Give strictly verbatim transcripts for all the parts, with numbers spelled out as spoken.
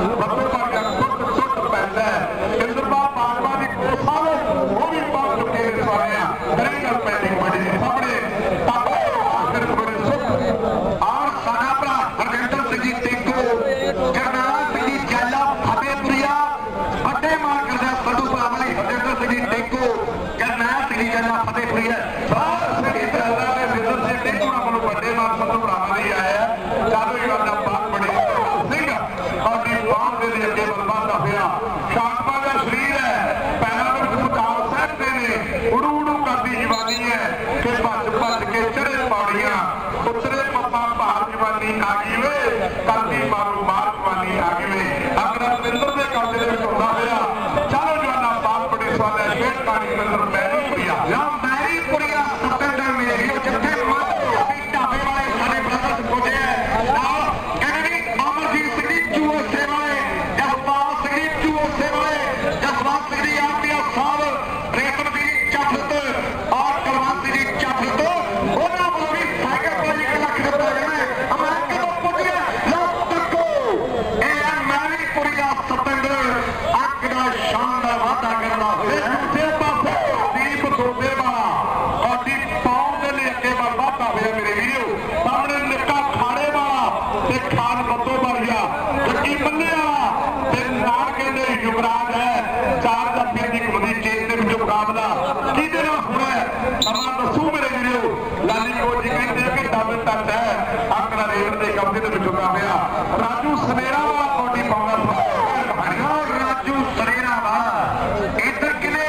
बंदे वर्गा suit suit पैंदा इंद्रपाल बाजवा की कोसा वो भी पहुंच चुके हैं सारे कई गल पैंदी बड़ी सामने आखिर बड़े सुट और साडा भरा हरजिंदर सिंह जी टेको करनाल सिंह जी जैला फतेहपुरिया बड़े मान करदा संधू भरावां लई हरजिंदर सिंह जी टेको करनाल सिंह जी जैला फतेहपुरिया सारे सिंह जैला ने हरजिंदर सिंह टेको नाल कोलों बड़े मान संधू भरावां लई आया चालू इरादा बात बड़ी सिंह और दी बात दे अगे बलवादा होया शांतमा का शरीर है पैरों में गुरदार साहब दे ने उड़ू उड़ू करदी जवानी है कि भज भज के चढ़े पौड़ियां उतरे पप्पा भार जवानी आ गई वे करदी मारू मार जवानी आ गई वे अगर मिंदर के कब्जे में होता होया चलो जवाना बात बड़ी स्वाद है खेत पानी मिंदर मैरी पुरिया या मैरी पुरिया सतंदर मेरी जिथे मत अभी ढाबे वाले सारे ब्रदर्स पहुंचे हैं नाल कैनेडी अमरजीत सिंह चूहो सेवाए जसपाल सिंह चूहो सेवाए जसवंत सिंह आरपीएफ साहब रेतम सिंह चफत और कलवंत सिंह चफत ਉਹਨਾਂ ਵੱਲੋਂ ਵੀ ਸਾਈਕਲ पर एक ਲੱਖ रुपया देना है अमेरिका ਤੋਂ ਪੁੱਜਿਆ ਲੋਕ ਤੱਕੋ ਇਹ ਮੈਰੀਪੁਰੀਆ ਸਤੰਗਰ ਅੱਗ ਦਾ ਸ਼ਾਨਦਾਰ ਵਾਅਦਾ ਕਰਦਾ ਹੋਇਆ ਦੂਜੇ ਪਾਸੇ ਦੀਪ ਦੋਬੇ ਵਾਲਾ ਔਡੀ ਪਾਉਣ ਦੇ ਲਈ ਅੱਗੇ ਵੱਲ ਵਾਧਾ ਹੋਇਆ ਮੇਰੇ ਵੀਰੋ ਸਾਹਮਣੇ ਨਿੱਕਾ ਖਾੜੇ ਵਾਲਾ ਤੇ ਖਾਨ ਬੱਤੋ ਵਰਗਾ ਜੱਗੀ ਮੱਲੇ ਵਾਲਾ ਤੇ ਨਾਲ ਕਹਿੰਦੇ ਯੁਵਰਾਜ ਹੈ ਚਾਰ ਦਫੇ ਦੀ ਕਬੱਡੀ ਚੇਤ ਦੇ ਵਿੱਚ ਮੁਕਾਬਲਾ ਕਿਹਦੇ ਨਾਲ ਹੋਣਾ ਹੈ ਸਮਾਂ ਦੱਸੂ ਮੇਰੇ ਵੀਰੋ ਲਾਲੀ ਕੋਟ ਜੀ ਕਹਿੰਦੇ ਕਿ ਡਬਲ ਟੱਚ ਹੈ ਆਕੜਾ ਰੇਡ ਦੇ ਕਬਜ਼ੇ ਦੇ ਵਿੱਚ ਚੁੱਕਾ ਹੋਇਆ ਰਾਜੂ ਸਵੇਰਾ ਵਾਲਾ ਕੋਟੀ ਪਾਉਂਦਾ ਰਾਜੂ ਸਵੇਰਾ ਵਾਲਾ ਇੱਧਰ ਕਿਨੇ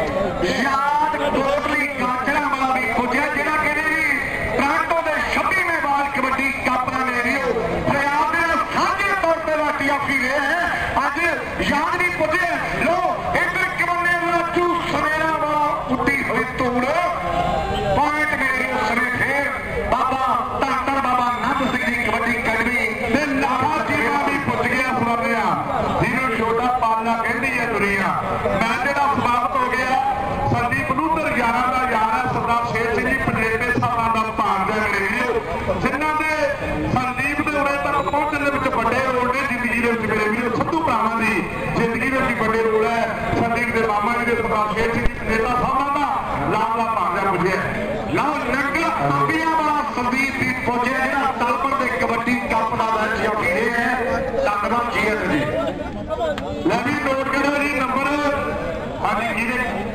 ਯਾਦ ਕੋਟਲੀ ਕਾਂਚੜਾ ਵਾਲਾ ਵੀ ਪੁੱਜਿਆ ਜਿਹੜਾ ਕਹਿੰਦੇ ਵੀ ਟਰਾਂਟੋ ਦੇ ਛੱਬੀਵੇਂ ਵਾਰ ਕਬੱਡੀ ਕੱਪ ਦਾ ਮੇਰੇ ਵੀਰੋ ਪੰਜਾਬ ਦੇ ਸਾਂਝੇ ਤੌਰ ਤੇ ਵਾਟੀ ਆਫੀ ਰਹੇ ਹੈ ਅੱਜ ਯਾਦ ਵੀ ਪੁੱਜੇ ਲੋ ਇੱਧਰ ਕਿਵੰਨੇ ਰਾਜੂ ਸਵੇਰਾ ਵਾਲਾ ਉੱਡੀ ਹੋਈ ਧੂੜ ਪੁਆਇੰਟ ਮੇਰੇ ਸਵੇ ਫੇਰ ਬਾਬਾ ਧੰਨ ਧੰਨ ਬਾਬਾ ਨੰਦ ਸਿੰਘ ਦੀ ਕਬੱਡੀ ਅਕੈਡਮੀ ਤੇ ਲਾਲਾ ਜੀਵਾ ਵੀ ਪੁੱਜ ਗਿਆ ਸੁਣਿਆ ਜਿਹਨੂੰ ਛੋਟਾ ਪਾਲਣਾ ਕਹਿੰਦੀ ਹੈ ਦੁਨੀਆ ਮੈਚ ਦਾ ਸਮਾਪਤ ਹੋ ਗਿਆ ਸੰਦੀਪ ਨੂਦਰ ਗਿਆਰਾਂ ਦਾ ਯਾਰ ਹੈ ਸਰਦਾਰ ਸ਼ੇਰ ਸਿੰਘ ਜੀ ਪੰਜੇਬੇ ਸਾਹਿਬਾਂ ਦਾ ਭਾਂਜ ਹੈ ਮੇਰੇ ਵੀਰੋ ਜਿਨ੍ਹਾਂ ਦੇ ਸੰਦੀਪ ਦੇ ਉਰੇ ਤੱਕ ਪਹੁੰਚਣ ਦੇ ਵਿੱਚ ਵੱਡੇ ਰੋਲ ਨੇ ਜ਼ਿੰਦਗੀ ਦੇ ਵਿੱਚ ਮੇਰੇ ਵੀਰੋ ਸਿੱਧੂ ਭਰਾਵਾਂ ਦੀ ਜ਼ਿੰਦਗੀ ਦੇ ਵਿੱਚ ਵੱਡੇ ਰੋਲ ਹੈ ਸੰਦੀਪ ਦੇ ਮਾਮਾ ਜੀ ਦੇ ਸਰਦਾਰ ਸ਼ੇਰ ਸਿੰਘ ਜੀ ਪੰਜੇਬਾ ਸਾਹਿਬਾਂ ਦਾ ਲਾਲਾ ਭਾਂਜਾ ਪੁੱਜਿਆ ਲਓ ਨੰਗਲ ਅੰਬੀਆਂ ਵਾਲਾ ਸੰਦੀਪ ਵੀ ਪੁੱਜਿਆ ਜਿਹੜਾ ਤਲਪਰ ਦੇ ਕਬੱਡੀ ਕੱਪ ਦਾ ਮੈਚ ਜਿੱਤੇ ਹੈ ਧੰਨਵਾਦ ਜੀ ਜੀ ਲੈ ਵੀ ਨੋਟ ਕਰੋ ਜੀ ਨੰਬਰ ਹਾਂਜੀ ਜਿਹਦੇ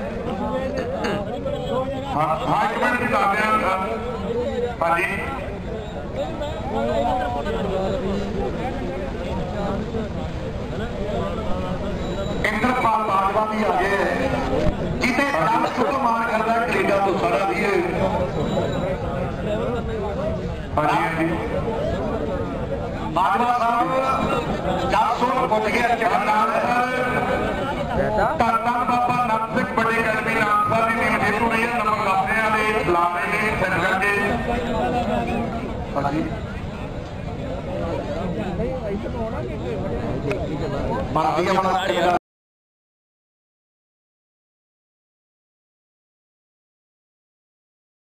ਹਾਂ ਹਾਂ ਇੱਕ ਮਿੰਟ ਦੀ ਦੱਸ ਦਿਆਂ ਹਾਂਜੀ ਇੰਦਰਪਾਲ ਬਾਜਵਾ ਵੀ ਆ ਗਏ ਜਿਹਦੇ ਨਾਮ ਸੁਖ ਮਾਨ ਕਰਦਾ ਕੈਨੇਡਾ ਤੋਂ ਸਾਡਾ ਵੀ ਹੈ ਹਾਂਜੀ ਹਾਂਜੀ ਬਾਜਵਾ ਸਾਹਿਬ ਚਾਰ ਸੌ ਪੁੱਜ ਗਿਆ ਜਵਾਨਾਲ ਧੰਨ ਧੰਨ ਬਾਬਾ ਨੰਦ ਸਿੰਘ ਵੱਡੇ ਅਕੈਡਮੀ ਨਾਮ ਸਾਹਿਬ ਦੀ ਟੀਮ ਜੇਤੂ ਰਹੀ ਹੈ ਨੰਬਰ ਦੱਸਦਿਆਂ ਦੇ ਬੁਲਾਵੇ ਨੇ ਸੈਂਟਰ ਦੇ ਹਾਂਜੀ ਮਰਦੀ ਆਪਣਾ